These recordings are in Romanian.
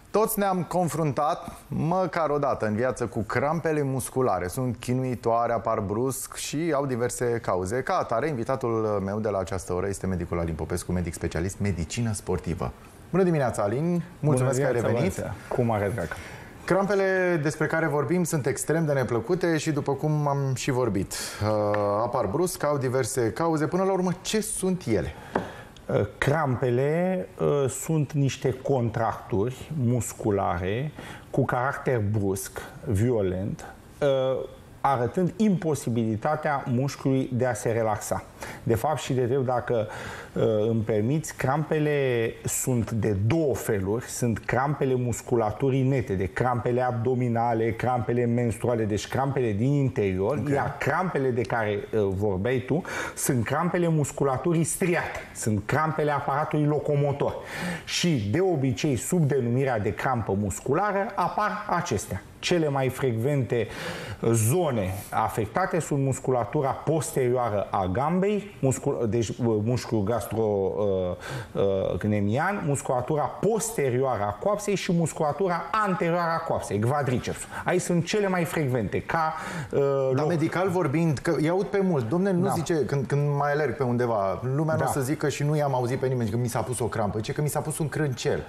Toți ne-am confruntat măcar o dată în viață cu crampele musculare. Sunt chinuitoare, apar brusc și au diverse cauze. Ca atare, invitatul meu de la această oră este medicul Alin Popescu, medic specialist medicină sportivă. Bună dimineața, Alin! Mulțumesc că ai revenit! Cu mare drag! Crampele despre care vorbim sunt extrem de neplăcute și, după cum am și vorbit, apar brusc, au diverse cauze. Până la urmă, ce sunt ele? Crampele sunt niște contracturi musculare cu caracter brusc, violent, arătând imposibilitatea mușchiului de a se relaxa. De fapt și de drept, dacă îmi permiți, crampele sunt de două feluri. Sunt crampele musculaturii nete, de crampele abdominale, crampele menstruale, deci crampele din interior, iar crampele de care vorbeai tu sunt crampele musculaturii striate, sunt crampele aparatului locomotor. Și de obicei, sub denumirea de crampă musculară, apar acestea. Cele mai frecvente zone afectate sunt musculatura posterioară a gambei, deci mușchiul gastrocnemian, musculatura posterioară a coapsei și musculatura anterioară a coapsei, quadricepsul. Aici sunt cele mai frecvente. Dar medical vorbind, că îi aud pe mulți, domne, nu zice, când mai alerg pe undeva, lumea nu o să zică și nu i-am auzit pe nimeni că mi s-a pus o crampă, zice că mi s-a pus un crâncel.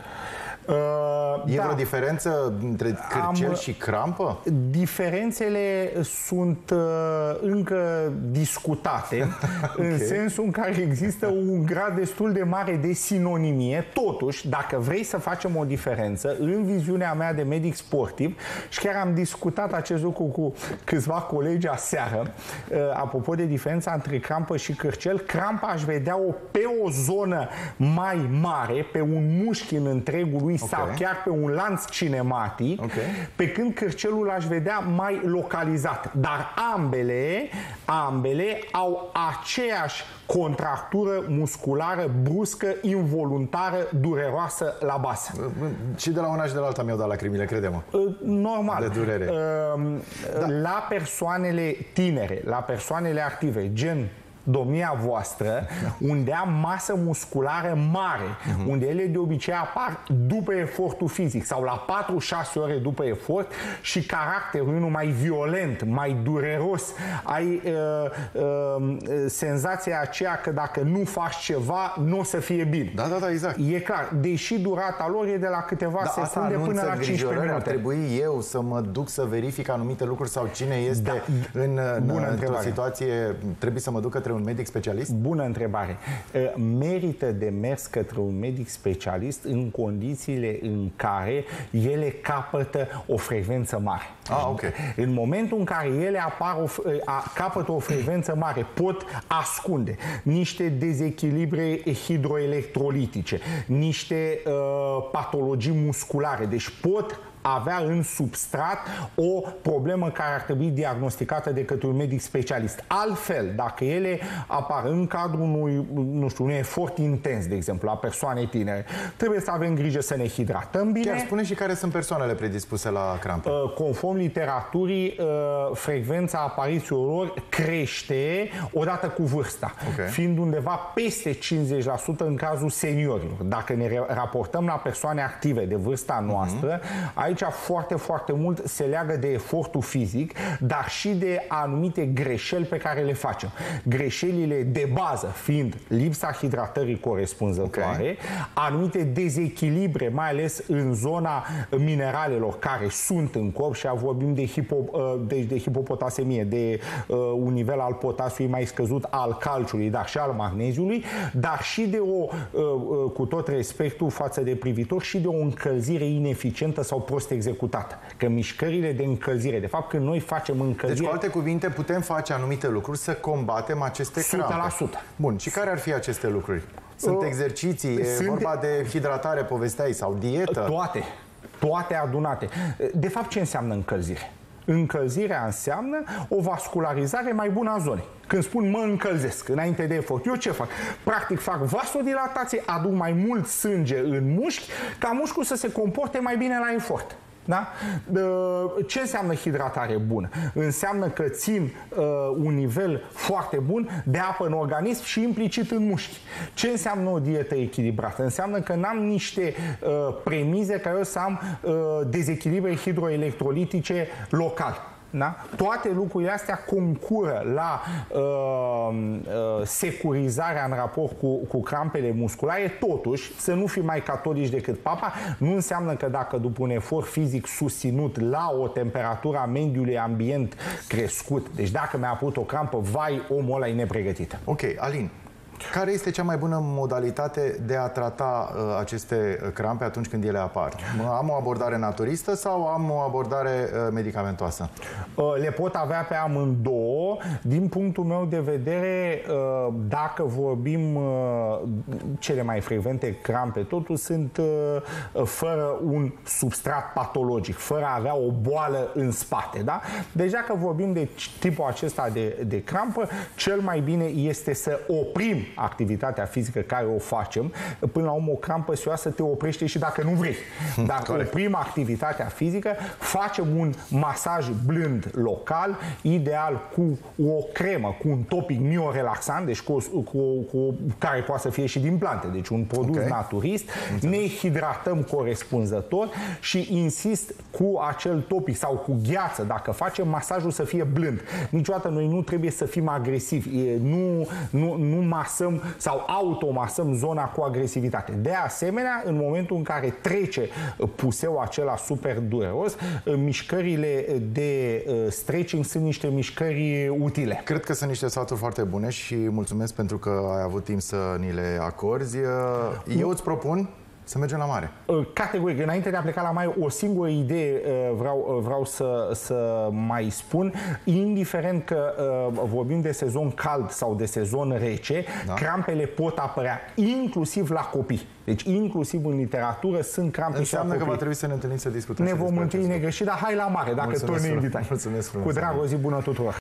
E vreo diferență între cârcel și crampă? Diferențele sunt încă discutate, în sensul în care există un grad destul de mare de sinonimie. Totuși, dacă vrei să facem o diferență, în viziunea mea de medic sportiv, și chiar am discutat acest lucru cu câțiva colegi aseară, apropo de diferența între crampă și cârcel, crampa aș vedea-o pe o zonă mai mare, pe un mușchi în întregul lui, sau chiar pe un lanț cinematic, pe când cârcelul aș vedea mai localizat. Dar ambele au aceeași contractură musculară bruscă, involuntară, dureroasă la bază. Și de la una și de la alta mi-au dat lacrimile, crede-mă. Normal. De durere. La persoanele tinere, la persoanele active, gen domnia voastră, unde am masă musculară mare, unde ele de obicei apar după efortul fizic sau la 4-6 ore după efort și caracterul unul mai violent, mai dureros, ai senzația aceea că dacă nu faci ceva, nu o să fie bine. Da, exact. E clar, deși durata lor e de la câteva secunde până la 15 minute. Ar trebui eu să mă duc să verific anumite lucruri sau cine este într-o situație, trebuie să mă duc către un medic specialist? Bună întrebare. Merită de mers către un medic specialist în condițiile în care ele capătă o frecvență mare. În momentul în care ele capătă o frecvență mare, pot ascunde niște dezechilibre hidroelectrolitice, niște patologii musculare, deci pot avea în substrat o problemă care ar trebui diagnosticată de către un medic specialist. Altfel, dacă ele apar în cadrul unui efort intens, de exemplu, la persoane tinere, trebuie să avem grijă să ne hidratăm bine. Chiar spune și care sunt persoanele predispuse la crampă. Conform literaturii, frecvența aparițiilor lor crește odată cu vârsta, fiind undeva peste 50% în cazul seniorilor. Dacă ne raportăm la persoane active de vârsta noastră, aici foarte, foarte mult se leagă de efortul fizic, dar și de anumite greșeli pe care le facem. Greșelile de bază fiind lipsa hidratării corespunzătoare, anumite dezechilibre, mai ales în zona mineralelor care sunt în corp, și vorbim de hipopotasemie, de un nivel al potasiului mai scăzut, al calciului, dar și al magneziului, dar și de cu tot respectul față de privitor, și de o încălzire ineficientă sau prost executată. Că mișcările de încălzire, de fapt, când noi facem încălzire... Deci, cu alte cuvinte, putem face anumite lucruri să combatem aceste crampe. 100%. Bun. Și care ar fi aceste lucruri? Sunt exerciții, e vorba de hidratare, povesteai, sau dietă? Toate adunate. De fapt, ce înseamnă încălzire? Încălzirea înseamnă o vascularizare mai bună a zonei. Când spun mă încălzesc înainte de efort, eu ce fac? Practic fac vasodilatație, aduc mai mult sânge în mușchi, ca mușchiul să se comporte mai bine la efort. Da? Ce înseamnă hidratare bună? Înseamnă că țin un nivel foarte bun de apă în organism și implicit în mușchi. Ce înseamnă o dietă echilibrată? Înseamnă că n-am niște premize care eu să am dezechilibre hidroelectrolitice local. Da? Toate lucrurile astea concură la securizarea în raport cu crampele musculare. Totuși, să nu fim mai catolici decât Papa, nu înseamnă că dacă după un efort fizic susținut la o temperatură a mediului ambient crescut, deci dacă mi-a apărut o crampă, vai, omul ăla e nepregătit. Ok, Alin, care este cea mai bună modalitate de a trata aceste crampe atunci când ele apar? Am o abordare naturistă sau am o abordare medicamentoasă? Le pot avea pe amândouă. Din punctul meu de vedere, dacă vorbim cele mai frecvente crampe, totul sunt fără un substrat patologic, fără a avea o boală în spate. Da? Deci dacă vorbim de tipul acesta de crampă, cel mai bine este să oprim activitatea fizică care o facem. Până la urmă, o crampă serioasă te oprește și dacă nu vrei. Dacă oprim activitatea fizică, facem un masaj blând local, ideal cu o cremă, cu un topic miorelaxant, deci care poate să fie și din plante, deci un produs naturist. Ne hidratăm corespunzător și insist cu acel topic sau cu gheață, dacă facem masajul să fie blând. Niciodată noi nu trebuie să fim agresivi. Nu masăm sau automasăm zona cu agresivitate. De asemenea, în momentul în care trece puseul acela super dureros, mișcările de stretching sunt niște mișcări utile. Cred că sunt niște sfaturi foarte bune și mulțumesc pentru că ai avut timp să ni le acorzi. Eu îți propun să mergem la mare. Categoric. Înainte de a pleca la mare, o singură idee vreau să mai spun. Indiferent că vorbim de sezon cald sau de sezon rece, crampele pot apărea inclusiv la copii. Deci inclusiv în literatură sunt crampe. Înseamnă că va trebui să ne întâlnim să discutăm. Ne vom întâlni negreșit, dar hai la mare, dacă tot ne invitai. Mulțumesc frumos. Cu drag, o zi bună tuturor.